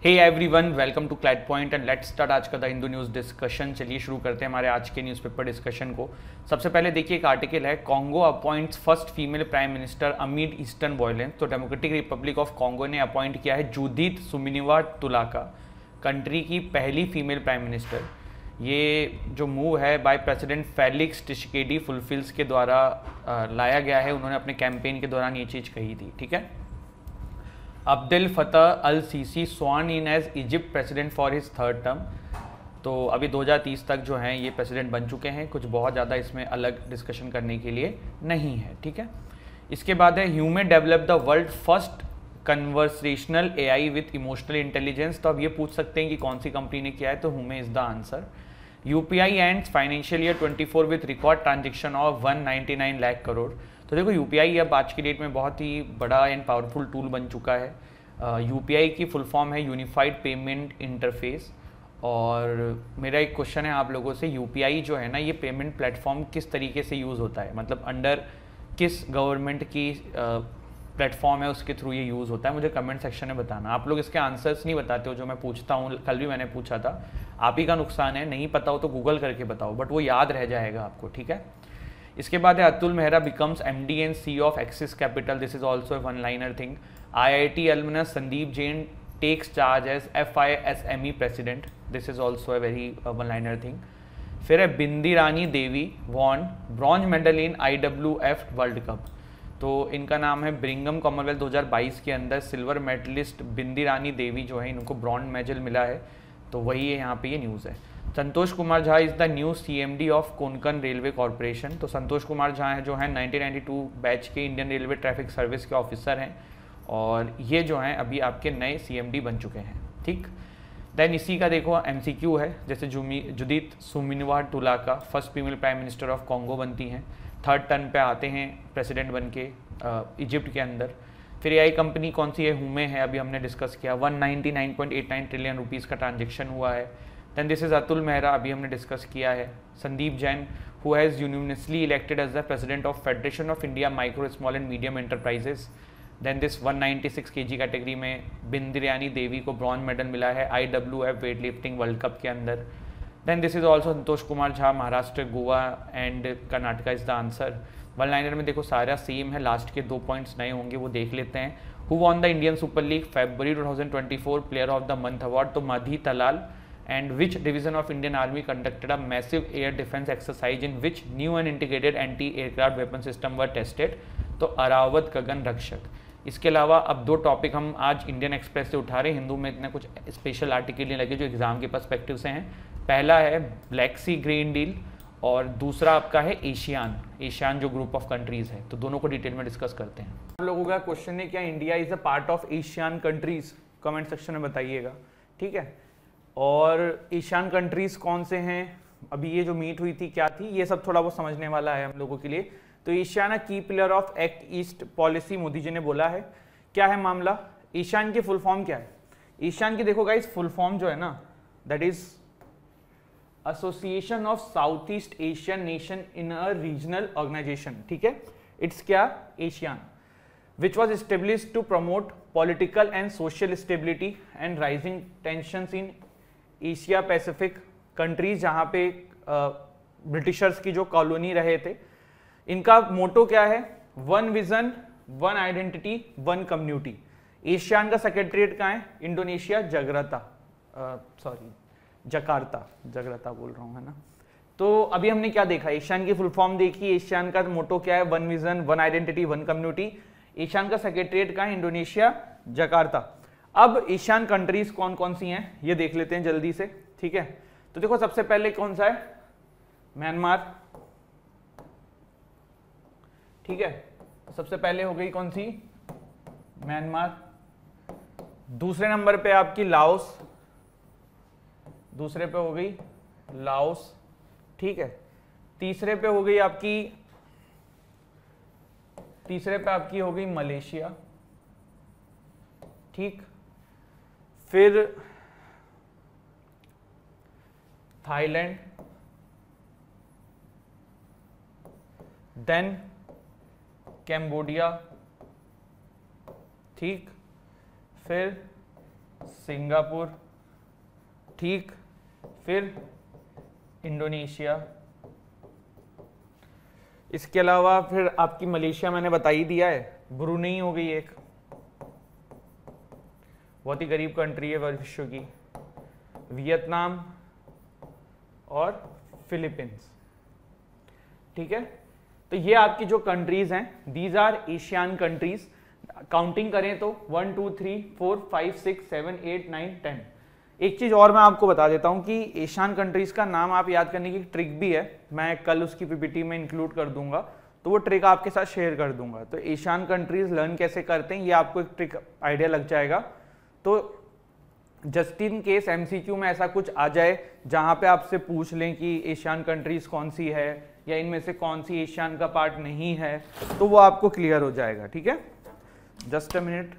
Hey everyone, welcome to CLAT point and let's start आज का the Hindu news discussion. चलिए शुरू करते हैं हमारे आज के न्यूज़पेपर डिस्कशन को। सबसे पहले देखिए एक आर्टिकल है, Congo appoints first female prime minister amid eastern violence. तो डेमोक्रेटिक रिपब्लिक ऑफ कॉन्गो ने अपॉइंट किया है जूडिथ सुमिनिवा तुलाका, कंट्री की पहली फीमेल प्राइम मिनिस्टर। ये जो मूव है by president Felix Tshisekedi fulfils के द्वारा लाया गया है। उन्होंने अपने कैंपेन के दौरान ये चीज़ कही थी। ठीक है। Abdel Fattah al Sisi sworn in as Egypt president for his third term. तो अभी 2030 तक जो हैं ये प्रेसिडेंट बन चुके हैं। कुछ बहुत ज़्यादा इसमें अलग डिस्कशन करने के लिए नहीं है। ठीक है। इसके बाद है Hume develop the world first conversational AI with emotional intelligence. तो अब ये पूछ सकते हैं कि कौन सी कंपनी ने किया है, तो Hume is the answer. UPI ends financial year 24 with record transaction of 199 lakh crore. तो देखो यूपीआई अब आज की डेट में बहुत ही बड़ा एंड पावरफुल टूल बन चुका है। यूपीआई की फुल फॉर्म है यूनिफाइड पेमेंट इंटरफेस। और मेरा एक क्वेश्चन है आप लोगों से, यूपीआई जो है ना, ये पेमेंट प्लेटफॉर्म किस तरीके से यूज़ होता है, मतलब अंडर किस गवर्नमेंट की प्लेटफॉर्म है उसके थ्रू ये यूज़ होता है, मुझे कमेंट सेक्शन में बताना। आप लोग इसके आंसर्स नहीं बताते हो जो मैं पूछता हूँ, कल भी मैंने पूछा था। आप ही का नुकसान है, नहीं पता हो तो गूगल करके बताओ, बट वो याद रह जाएगा आपको। ठीक है। इसके बाद है Atul Mehra becomes MD and C of Axis Capital. This is also a one liner thing. IIT alumnus Sandeep Jain takes charge as FISME president. This is also a very one liner thing. फिर है Bindi Rani Devi won bronze medal in IWF world cup. तो इनका नाम है ब्रिंगम Commonwealth 2022 के अंदर silver medallist बिंदी रानी देवी जो है, इनको ब्रॉन्ज मेडल मिला है। तो वही है, यहाँ पे ये न्यूज़ है। Santosh Kumar Jha is the new CMD of Konkan railway corporation. तो संतोष कुमार झा है जो है 1992 बैच के इंडियन रेलवे ट्रैफिक सर्विस के ऑफिसर हैं, और ये जो हैं अभी आपके नए CMD बन चुके हैं। ठीक। देन इसी का देखो MCQ है, जैसे Judith Suminwa Tuluka first female prime minister of Congo बनती हैं, थर्ड टर्न पे आते हैं प्रेसिडेंट बन के इजिप्ट के अंदर। फिर एआई कंपनी कौन सी है, हुमे है, अभी हमने डिस्कस किया। 199.89 ट्रिलियन रुपीज़ का ट्रांजेक्शन हुआ है। Then this is Atul Mehra, अभी हमने डिस्कस किया है। Sandeep Jain who has universally elected as the president of federation of India micro small and medium enterprises. Then this 196 kg category में बिंद्रियानी देवी को ब्रॉन्ज मेडल मिला है IWF weight lifting world cup के अंदर। Then this is also Santosh Kumar Jha, Maharashtra, Goa and Karnataka is the answer. One liner में देखो सारा same है, लास्ट के 2 पॉइंट्स नए होंगे, वो देख लेते हैं। Who won the Indian super league February 2024 player of the month award. तो Madih Talal. And which division of Indian army conducted a massive air defence exercise in which new and integrated anti aircraft weapon system were tested. तो अरावत गगन रक्षक। इसके अलावा अब 2 topic हम आज Indian express से उठा रहे हैं, हिंदू में इतने कुछ स्पेशल आर्टिकल नहीं लगे जो एग्जाम के पर्सपेक्टिव से हैं। पहला है ब्लैक सी ग्रीन डील और दूसरा आपका है एशियान जो ग्रुप ऑफ कंट्रीज है। तो दोनों को डिटेल में डिस्कस करते हैं। आप लोगों का क्वेश्चन है क्या India is a part of ASEAN countries, comment section में बताइएगा। ठीक है। और एशियान कंट्रीज कौन से हैं, अभी ये जो मीट हुई थी क्या थी, ये सब थोड़ा बहुत समझने वाला है हम लोगों के लिए। तो एशियाना की pillar of act east policy Modi ji ने बोला है। क्या है मामला, एशियान की फुल फॉर्म क्या है? एशियान की देखो गाइस फुल फॉर्म जो है ना, that is association of south east Asian nation in a regional organisation. ठीक है। इट्स क्या, ASEAN, which was established to promote political and social stability and rising tensions in Asia Pacific countries, जहाँ पे Britishers की जो colony रहे थे। इनका मोटो क्या है, one vision one identity one community. ASEAN का सेक्रेटरीट कहाँ है, इंडोनेशिया, जकार्ता बोल रहा हूँ, है ना। तो अभी हमने क्या देखा, एशियान की फुल फॉर्म देखी, एशियान का मोटो क्या है, one vision one identity one community. ASEAN का सेक्रेटरीट कहाँ है, इंडोनेशिया, जकार्ता। अब एशियन कंट्रीज कौन कौन सी हैं ये देख लेते हैं जल्दी से। ठीक है। तो देखो सबसे पहले कौन सा है, म्यांमार। ठीक है। सबसे पहले हो गई कौन सी, म्यांमार। दूसरे नंबर पे आपकी लाओस, दूसरे पे हो गई लाओस। ठीक है। तीसरे पे आपकी हो गई मलेशिया। ठीक। फिर थाईलैंड, देन कैम्बोडिया। ठीक। फिर सिंगापुर, ठीक, फिर इंडोनेशिया, इसके अलावा फिर आपकी मलेशिया मैंने बता ही दिया है, ब्रुनेई हो गई एक, बहुत ही गरीब कंट्री है विश्व की, वियतनाम और फिलीपींस, ठीक है। तो ये आपकी जो कंट्रीज हैं these are ASEAN countries. Counting करें तो 1 2 3 4 5 6 7 8 9 10। एक चीज और मैं आपको बता देता हूं कि एशियन कंट्रीज का नाम आप याद करने की ट्रिक भी है, मैं कल उसकी पीपीटी में इंक्लूड कर दूंगा, तो वो ट्रिक आपके साथ शेयर कर दूंगा। तो एशियन कंट्रीज लर्न कैसे करते हैं ये आपको एक ट्रिक आइडिया लग जाएगा। तो जस्ट इन केस एमसीक्यू में ऐसा कुछ आ जाए जहां पे आपसे पूछ लें कि एशियन कंट्रीज कौन सी है या इनमें से कौन सी एशियन का पार्ट नहीं है, तो वो आपको क्लियर हो जाएगा, ठीक है। Just a minute.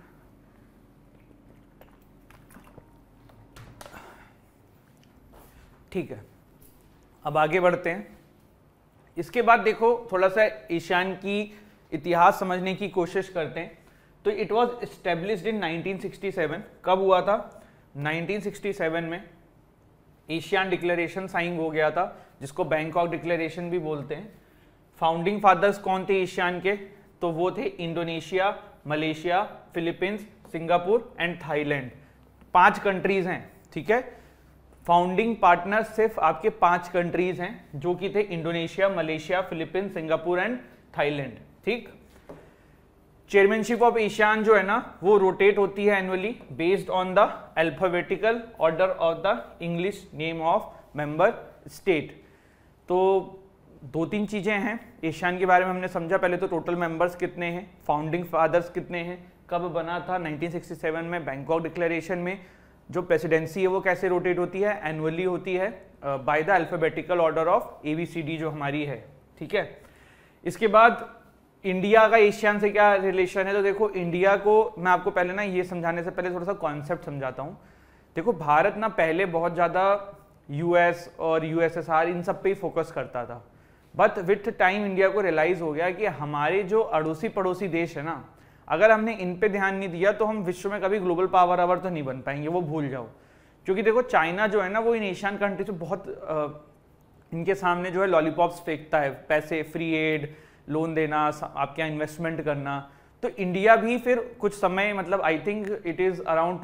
ठीक है, अब आगे बढ़ते हैं। इसके बाद देखो थोड़ा सा एशियन की इतिहास समझने की कोशिश करते हैं। तो इट वाज एस्टेब्लिश्ड इन 1967। कब हुआ था? 1967 में एशियन डिक्लेरेशन साइन हो गया था, जिसको बैंकॉक डिक्लेरेशन भी बोलते हैं। फाउंडिंग फादर्स कौन थे एशियन के? तो वो थे Indonesia, Malaysia, Philippines, Singapore and Thailand. 5 countries हैं, ठीक है। फाउंडिंग पार्टनर सिर्फ आपके 5 कंट्रीज हैं, जो कि थे Indonesia, Malaysia, Philippines, Singapore and Thailand, ठीक। चेयरमैनशिप ऑफ एशियन जो है ना वो रोटेट होती है annually based on the alphabetical order of the English name of member state. तो 2-3 चीजें हैं एशियन के बारे में हमने समझा। पहले तो टोटल मेंबर्स कितने हैं, फाउंडिंग फादर्स कितने हैं, कब बना था 1967 में बैंकॉक डिक्लेरेशन में। जो प्रेसिडेंसी है वो कैसे रोटेट होती है, एनुअली होती है by the alphabetical order of ABCD जो हमारी है, ठीक है। इसके बाद इंडिया का एशियन से क्या रिलेशन है? तो देखो इंडिया को मैं आपको पहले ना ये समझाने से पहले थोड़ा सा कॉन्सेप्ट समझाता हूँ। देखो भारत ना पहले बहुत ज़्यादा US और USSR इन सब पे ही फोकस करता था, बट विथ टाइम इंडिया को रियलाइज हो गया कि हमारे जो अड़ोसी पड़ोसी देश है ना, अगर हमने इन पे ध्यान नहीं दिया तो हम विश्व में कभी ग्लोबल पावर अवर तो नहीं बन पाएंगे, वो भूल जाओ। क्योंकि देखो चाइना जो है ना वो इन एशियन कंट्री से बहुत इनके सामने जो है लॉलीपॉप्स फेंकता है, पैसे, फ्री एड, लोन देना, आपके यहाँ इन्वेस्टमेंट करना। तो इंडिया भी फिर कुछ समय मतलब I think it is around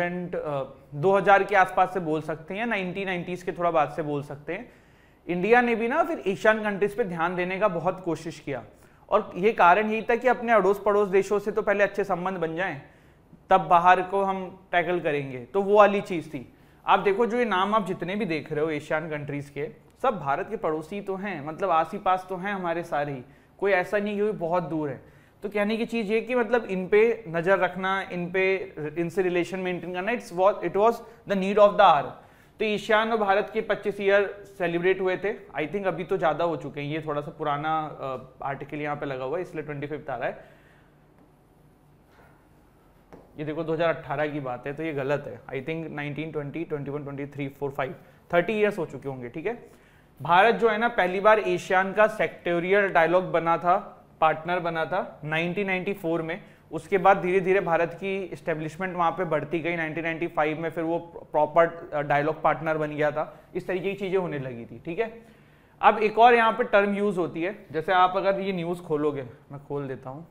2000 के आसपास से बोल सकते हैं या 1990s के थोड़ा बाद से बोल सकते हैं, इंडिया ने भी ना फिर एशियन कंट्रीज पे ध्यान देने का बहुत कोशिश किया। और ये कारण यही था कि अपने अड़ोस पड़ोस देशों से तो पहले अच्छे संबंध बन जाएं, तब बाहर को हम टैकल करेंगे। तो वो वाली चीज थी। आप देखो जो ये नाम आप जितने भी देख रहे हो एशियन कंट्रीज के, सब भारत के पड़ोसी तो हैं, मतलब आस ही पास तो हैं हमारे सारे ही, कोई ऐसा नहीं कि बहुत दूर है। तो कहने की चीज ये कि मतलब इन पे नजर रखना, इनसे रिलेशन मेंटेन करना, it was the need of the hour. तो एशियन और भारत के 25 ईयर सेलिब्रेट हुए थे। आई थिंक अभी तो ज्यादा हो चुके हैं, ये थोड़ा सा पुराना आर्टिकल यहाँ पे लगा हुआ है इसलिए 25 आ रहा है। ये देखो 2018 की बात है, तो ये गलत है। आई थिंक 19, 20, 21, 23, 4, 5, 30 ईयर्स हो चुके होंगे, ठीक है। भारत जो है ना पहली बार एशियन का सेक्टोरियल डायलॉग बना था, पार्टनर बना था 1994 में। उसके बाद धीरे धीरे भारत की एस्टेब्लिशमेंट वहां पे बढ़ती गई। 1995 में फिर वो प्रॉपर डायलॉग पार्टनर बन गया था। इस तरीके की चीजें होने लगी थी, ठीक है। अब एक और यहाँ पे टर्म यूज होती है, जैसे आप अगर ये न्यूज खोलोगे, मैं खोल देता हूं,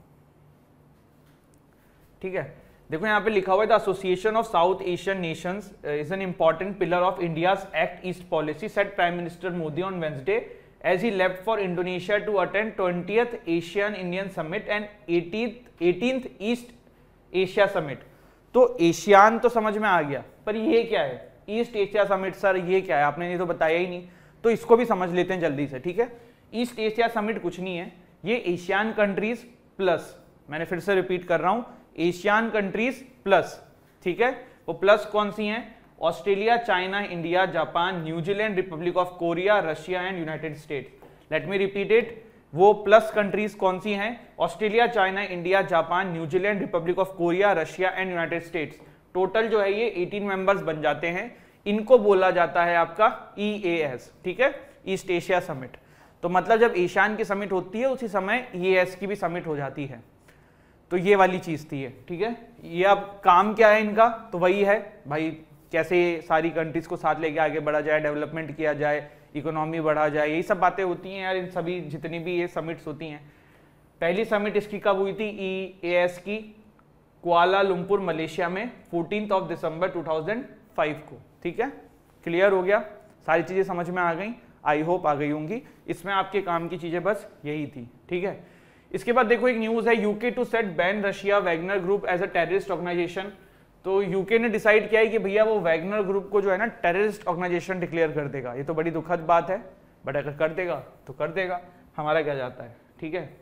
ठीक है। देखो यहाँ पे लिखा हुआ है the association of south Asian nations is an important pillar of India's act east policy, said prime minister Modi on Wednesday as he left for Indonesia to attend 20th Asian Indian Summit and 18th East Asia Summit। तो ASEAN तो समझ में आ गया, पर ये क्या है east Asia summit? Sir ये क्या है, आपने ये तो बताया ही नहीं। तो इसको भी समझ लेते हैं जल्दी से, ठीक है। ईस्ट एशिया समिट कुछ नहीं है, ये एशियन कंट्रीज प्लस, मैंने फिर से रिपीट कर रहा हूं, एशियन कंट्रीज प्लस, ठीक है। वो प्लस कौन सी हैं? Australia, China, India, Japan, New Zealand, republic of Korea, Russia and United States. Let me repeat it, वो प्लस कंट्रीज कौन सी हैं? Australia, China, India, Japan, New Zealand, republic of Korea, Russia and United States. Total जो है ये 18 members बन जाते हैं। इनको बोला जाता है आपका EAS, ठीक है, ईस्ट एशिया समिट। तो मतलब जब एशियन की समिट होती है उसी समय EAS की भी समिट हो जाती है। तो ये वाली चीज थी ये, ठीक है। ये अब काम क्या है इनका, तो वही है भाई कैसे सारी कंट्रीज को साथ लेके आगे बढ़ा जाए, डेवलपमेंट किया जाए, इकोनॉमी बढ़ा जाए, यही सब बातें होती हैं यार इन सभी जितनी भी ये समिट्स होती हैं। पहली समिट इसकी कब हुई थी, EAS की, कुआलालंपुर मलेशिया में 14 दिसंबर 2005 को, ठीक है। क्लियर हो गया, सारी चीजें समझ में आ गई, आई होप आ गई होंगी। इसमें आपके काम की चीजें बस यही थी, ठीक है। इसके बाद देखो एक न्यूज है, UK to set ban Russia Wagner group as a terrorist organisation. तो यूके ने डिसाइड किया है कि भैया वो वैगनर ग्रुप को जो है ना टेररिस्ट ऑर्गेनाइजेशन डिक्लेयर कर देगा। ये तो बड़ी दुखद बात है, बट अगर कर देगा तो कर देगा, हमारा क्या जाता है, ठीक है।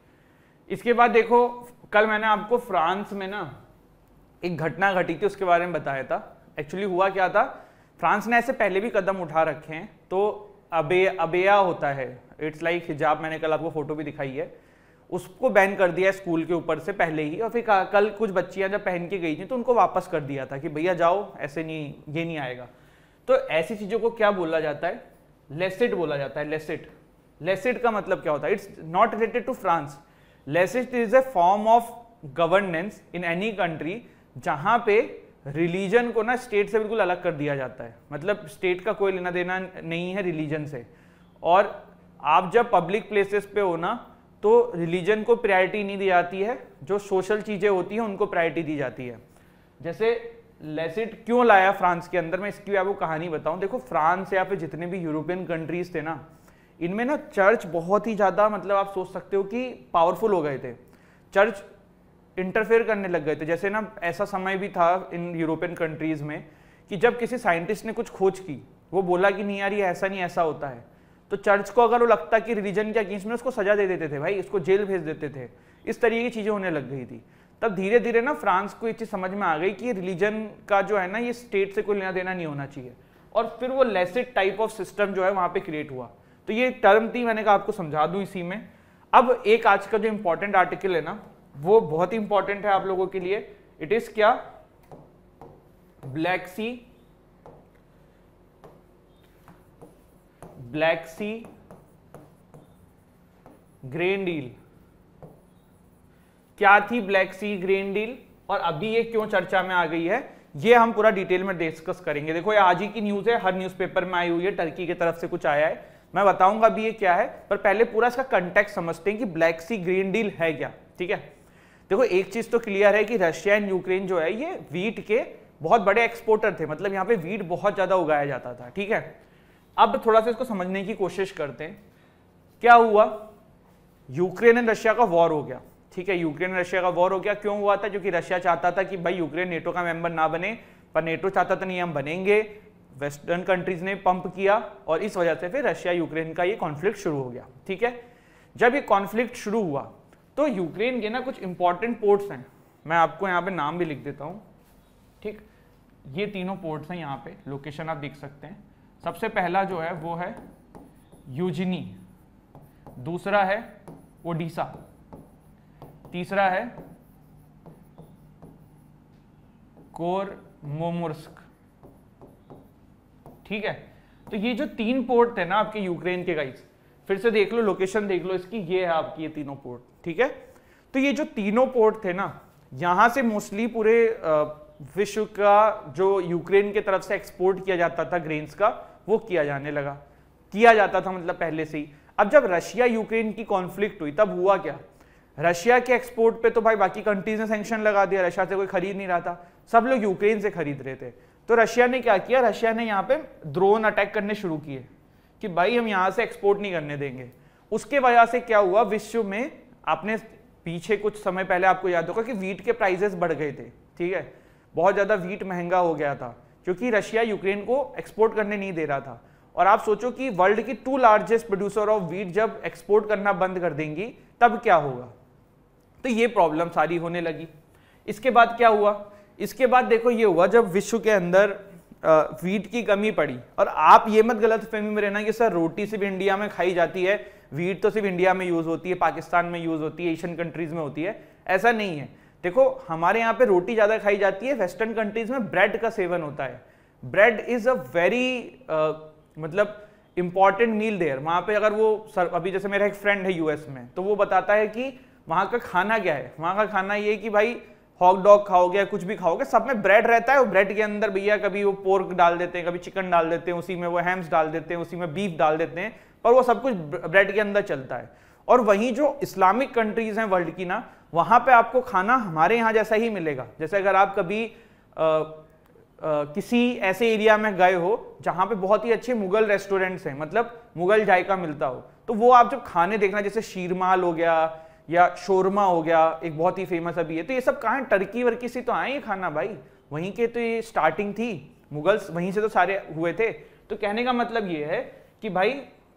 इसके बाद देखो कल मैंने आपको फ्रांस में ना एक घटना घटी थी उसके बारे में बताया था। एक्चुअली हुआ क्या था, फ्रांस ने ऐसे पहले भी कदम उठा रखे हैं। तो अबेया होता है, इट्स लाइक हिजाब, मैंने कल आपको फोटो भी दिखाई है, उसको बैन कर दिया स्कूल के ऊपर से पहले ही। और फिर कल कुछ बच्चियां जब पहन के गई थी तो उनको वापस कर दिया था कि भैया जाओ, ऐसे नहीं, ये नहीं आएगा। तो ऐसी चीजों को क्या बोला जाता है, लेसिट बोला जाता है। लेसिट, लेसिट का मतलब क्या होता है, it's not related to France. Laicite is a form of governance in any country जहां पे रिलीजन को ना स्टेट से बिल्कुल अलग कर दिया जाता है। मतलब स्टेट का कोई लेना देना नहीं है रिलीजन से। और आप जब पब्लिक प्लेसेस पे हो ना तो रिलीजन को प्रायोरिटी नहीं दी जाती है, जो सोशल चीजें होती हैं उनको प्रायोरिटी दी जाती है। जैसे लेसिट क्यों लाया फ्रांस के अंदर, मैं इसकी आपको कहानी बताऊं। देखो फ्रांस या फिर जितने भी यूरोपियन कंट्रीज थे ना, इनमें ना चर्च बहुत ही ज्यादा, मतलब आप सोच सकते हो कि पावरफुल हो गए थे। चर्च इंटरफेयर करने लग गए थे। जैसे ना ऐसा समय भी था इन यूरोपियन कंट्रीज में कि जब किसी साइंटिस्ट ने कुछ खोज की, वो बोला कि नहीं यार ये ऐसा नहीं ऐसा होता है, तो चर्च को अगर वो लगता कि रिलीजन के अगेंस्ट में, उसको सजा दे देते थे भाई, इसको जेल भेज देते थे। इस तरीके की चीजें होने लग गई थी। तब धीरे धीरे ना फ्रांस को ये चीज समझ में आ गई कि रिलीजन का जो है ना ये स्टेट से कोई लेना देना नहीं होना चाहिए। और फिर वो लेसिट टाइप ऑफ सिस्टम जो है वहां पे क्रिएट हुआ। तो ये टर्म थी, मैंने कहा आपको समझा दूं इसी में। अब एक आज का जो इंपॉर्टेंट आर्टिकल है ना, वो बहुत ही इंपॉर्टेंट है आप लोगों के लिए। इट इज क्या, ब्लैक सी ग्रेन डील। क्या थी ब्लैक सी ग्रेन डील और अभी ये क्यों चर्चा में आ गई है, ये हम पूरा डिटेल में डिस्कस करेंगे। देखो ये आज ही की न्यूज है, हर न्यूज़पेपर में आई हुई है, टर्की की तरफ से कुछ आया है, मैं बताऊंगा अभी ये क्या है। पर पहले पूरा इसका कंटेक्स्ट समझते हैं कि ब्लैक सी ग्रीन डील है क्या, ठीक है। देखो एक चीज तो क्लियर है कि रशिया एंड यूक्रेन जो है ये वीट के बहुत बड़े एक्सपोर्टर थे। मतलब यहाँ पे वीट बहुत ज्यादा उगाया जाता था, ठीक है। अब थोड़ा सा इसको समझने की कोशिश करते हैं। क्या हुआ, यूक्रेन एंड रशिया का वॉर हो गया, ठीक है। यूक्रेन एंड रशिया का वॉर हो गया, क्यों हुआ था, क्योंकि रशिया चाहता था कि भाई यूक्रेन नेटो का मेंबर ना बने, पर नेटो चाहता था नहीं हम बनेंगे। वेस्टर्न कंट्रीज ने पंप किया और इस वजह से फिर रशिया यूक्रेन का ये कॉन्फ्लिक्ट शुरू हो गया, ठीक है। जब ये कॉन्फ्लिक्ट शुरू हुआ तो यूक्रेन के ना कुछ इंपॉर्टेंट पोर्ट्स हैं, मैं आपको यहाँ पे नाम भी लिख देता हूँ, ठीक। ये तीनों पोर्ट्स हैं, यहाँ पे लोकेशन आप देख सकते हैं। सबसे पहला जो है वो है यूजिनी, दूसरा है ओडिशा, तीसरा है कोरमोमोर्स्क, ठीक है। तो ये जो तीन पोर्ट थे ना आपके यूक्रेन के गाइस, फिर से देख लो लोकेशन देख लो इसकी, ये है आपकी ये तीनों पोर्ट, ठीक है। तो ये जो तीनों पोर्ट थे ना, यहां से मोस्टली पूरे विश्व का जो यूक्रेन के तरफ से एक्सपोर्ट किया जाता था ग्रेन्स का, वो किया जाने लगा, किया जाता था मतलब पहले से ही। अब जब रशिया यूक्रेन की कॉन्फ्लिक्ट हुई तब हुआ क्या, रशिया के एक्सपोर्ट पे तो भाई बाकी कंट्रीज ने सैंक्शन लगा दिया, रशिया से कोई खरीद नहीं रहा था, सब लोग यूक्रेन से खरीद रहे थे। तो रशिया ने क्या किया, रशिया ने यहाँ पे ड्रोन अटैक करने शुरू किए कि भाई हम यहाँ से एक्सपोर्ट नहीं करने देंगे। उसके वजह से क्या हुआ, विश्व में आपने पीछे कुछ समय पहले आपको याद होगा कि वीट के प्राइसेस बढ़ गए थे, ठीक है। बहुत ज्यादा वीट महंगा हो गया था क्योंकि रशिया यूक्रेन को एक्सपोर्ट करने नहीं दे रहा था। और आप सोचो कि वर्ल्ड की 2 लार्जेस्ट प्रोड्यूसर ऑफ वीट जब एक्सपोर्ट करना बंद कर देंगी तब क्या होगा। तो ये प्रॉब्लम सारी होने लगी। इसके बाद क्या हुआ, इसके बाद देखो ये हुआ जब विश्व के अंदर वीट की कमी पड़ी। और आप ये मत गलतफहमी में रहना कि सर रोटी सिर्फ इंडिया में खाई जाती है, वीट तो सिर्फ इंडिया में यूज होती है, पाकिस्तान में यूज होती है, एशियन कंट्रीज में होती है, ऐसा नहीं है। देखो हमारे यहाँ पे रोटी ज्यादा खाई जाती है, वेस्टर्न कंट्रीज में ब्रेड का सेवन होता है। ब्रेड इज अ वेरी मतलब इंपॉर्टेंट मील देयर। वहां पे अगर वो अभी जैसे मेरा एक फ्रेंड है यूएस में, तो वो बताता है कि वहाँ का खाना क्या है, वहाँ का खाना ये कि भाई हॉट डॉग खाओगे, कुछ भी खाओगे, सब में ब्रेड रहता है, वो ब्रेड के अंदर भैया कभी वो पोर्क डाल देते हैं, कभी चिकन डाल देते हैं, उसी में वो हैम्स डाल देते हैं, उसी में बीफ डाल देते हैं, पर वो सब कुछ ब्रेड के अंदर चलता है। और वहीं जो इस्लामिक कंट्रीज हैं वर्ल्ड की ना, वहाँ पे आपको खाना हमारे यहाँ जैसा ही मिलेगा। जैसे अगर आप कभी किसी ऐसे एरिया में गए हो जहाँ पे बहुत ही अच्छे मुगल रेस्टोरेंट्स हैं, मतलब मुगल जायका मिलता हो, तो वो आप जब खाने देखना, जैसे शीरमाल हो गया या शोरमा हो गया, एक बहुत ही फेमस अभी है, तो ये सब कहाँ, टर्की वर्की से तो आए ये खाना भाई, वहीं के तो ये स्टार्टिंग थी, मुगल्स वहीं से तो सारे हुए थे। तो कहने का मतलब ये है कि भाई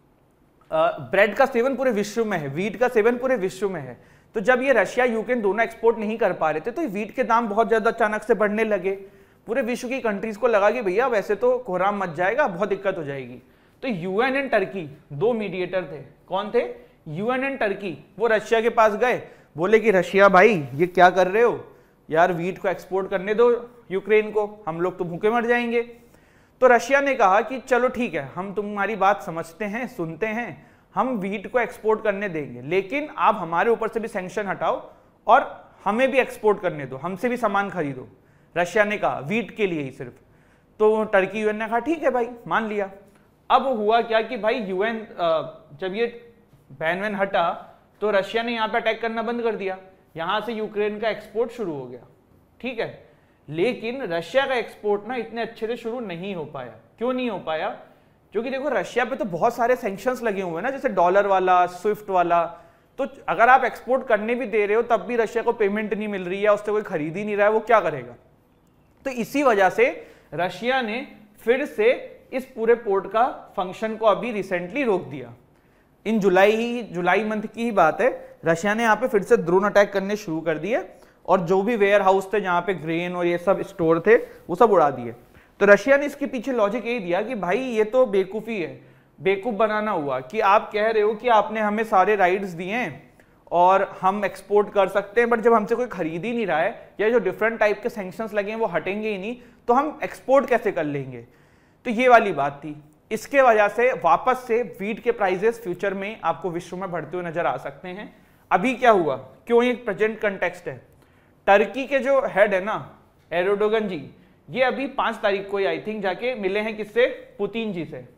ब्रेड का सेवन पूरे विश्व में है, वीट का सेवन पूरे विश्व में है। तो जब ये रशिया यूक्रेन दोनों एक्सपोर्ट नहीं कर पा रहे थे, तो वीट के दाम बहुत ज्यादा अचानक से बढ़ने लगे। पूरे विश्व की कंट्रीज को लगा कि भैया वैसे तो कोहराम मच जाएगा, बहुत दिक्कत हो जाएगी। तो यूएन एंड टर्की दो मीडिएटर थे। कौन थे? UN and Turkey. वो रशिया के पास गए, बोले कि रशिया भाई ये क्या कर रहे हो यार, वीट को एक्सपोर्ट करने दो यूक्रेन को, हम लोग तो भूखे मर जाएंगे। तो रशिया ने कहा कि चलो ठीक है, हम तुम्हारी बात समझते हैं, सुनते हैं, हम वीट को एक्सपोर्ट करने देंगे, लेकिन आप हमारे ऊपर से भी सैंक्शन हटाओ और हमें भी एक्सपोर्ट करने दो, हमसे भी सामान खरीदो। रशिया ने कहा वीट के लिए ही सिर्फ। तो टर्की यूएन ने कहा ठीक है भाई, मान लिया। अब हुआ क्या कि भाई यूएन जब ये बैन वैन हटा तो रशिया ने यहाँ पे अटैक करना बंद कर दिया, यहाँ से यूक्रेन का एक्सपोर्ट शुरू हो गया, ठीक है। लेकिन रशिया का एक्सपोर्ट ना इतने अच्छे से शुरू नहीं हो पाया। क्यों नहीं हो पाया? क्योंकि देखो रशिया पे तो बहुत सारे सैंक्शंस लगे हुए हैं ना, जैसे डॉलर वाला, स्विफ्ट वाला। तो अगर आप एक्सपोर्ट करने भी दे रहे हो तब भी रशिया को पेमेंट नहीं मिल रही है, उससे कोई खरीद ही नहीं रहा है, वो क्या करेगा? तो इसी वजह से रशिया ने फिर से इस पूरे पोर्ट का फंक्शन को अभी रिसेंटली रोक दिया। इन जुलाई मंथ की ही बात है, रशिया ने यहाँ पे फिर से ड्रोन अटैक करने शुरू कर दिए और जो भी वेयर हाउस थे जहाँ पे ग्रेन और ये सब स्टोर थे वो सब उड़ा दिए। तो रशिया ने इसके पीछे लॉजिक यही दिया कि भाई ये तो बेवकूफ़ी है, बेवकूफ़ बनाना हुआ कि आप कह रहे हो कि आपने हमें सारे राइट्स दिए हैं और हम एक्सपोर्ट कर सकते हैं, बट जब हमसे कोई खरीद ही नहीं रहा है या जो डिफरेंट टाइप के सैंक्शंस लगे हैं वो हटेंगे ही नहीं, तो हम एक्सपोर्ट कैसे कर लेंगे? तो ये वाली बात थी। इसके वजह से वापस से वीट के प्राइजेस फ्यूचर में आपको विश्व में बढ़ते हुए नजर आ सकते हैं। अभी क्या हुआ, क्यों ये प्रेजेंट कंटेक्स्ट है? टर्की के जो हेड है ना एर्दोगन जी, ये अभी 5 तारीख को आई थिंक जाके मिले हैं किससे? पुतिन जी से।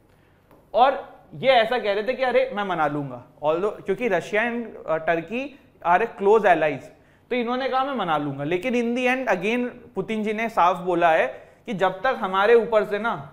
और ये ऐसा कह रहे थे कि अरे मैं मना लूंगा, ऑल्दो क्योंकि Russia and Turkey are a close allies, तो इन्होंने कहा मैं मना लूंगा। लेकिन in the end again Putin ji ने साफ बोला है कि जब तक हमारे ऊपर से ना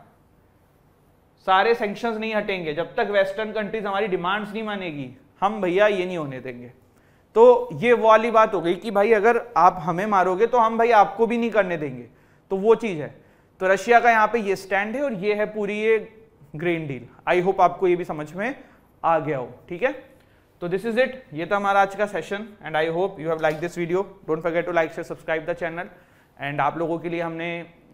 सारे सैंक्शंस नहीं हटेंगे, जब तक वेस्टर्न कंट्रीज हमारी डिमांड्स नहीं मानेगी, हम भैया ये नहीं होने देंगे। तो ये वो वाली बात हो गई कि भाई अगर आप हमें मारोगे तो हम भाई आपको भी नहीं करने देंगे, तो वो चीज है। तो रशिया का यहाँ पे ये स्टैंड है और ये है पूरी ये ग्रेन डील। आई होप आपको ये भी समझ में आ गया हो, ठीक है। तो दिस इज इट, ये था हमारा आज का session and I hope you have like this video. Don't forget to like share subscribe the channel. And आप लोगों के लिए हमने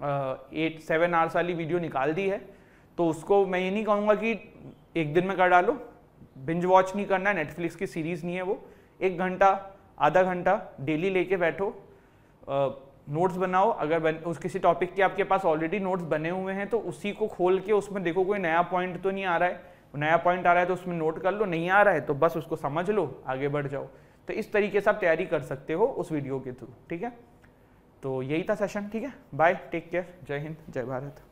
7 आवर्स वाली वीडियो निकाल दी है, तो उसको मैं ये नहीं कहूँगा कि एक दिन में कर डालो, बिंज वॉच नहीं करना है, नेटफ्लिक्स की सीरीज नहीं है वो। 1 घंटा आधा घंटा डेली लेके बैठो, नोट्स बनाओ। अगर उस किसी टॉपिक के आपके पास ऑलरेडी नोट्स बने हुए हैं तो उसी को खोल के उसमें देखो कोई नया पॉइंट तो नहीं आ रहा है, नया पॉइंट आ रहा है तो उसमें नोट कर लो, नहीं आ रहा है तो बस उसको समझ लो, आगे बढ़ जाओ। तो इस तरीके से आप तैयारी कर सकते हो उस वीडियो के थ्रू, ठीक है। तो यही था सेशन, ठीक है। बाय, टेक केयर, जय हिंद, जय भारत।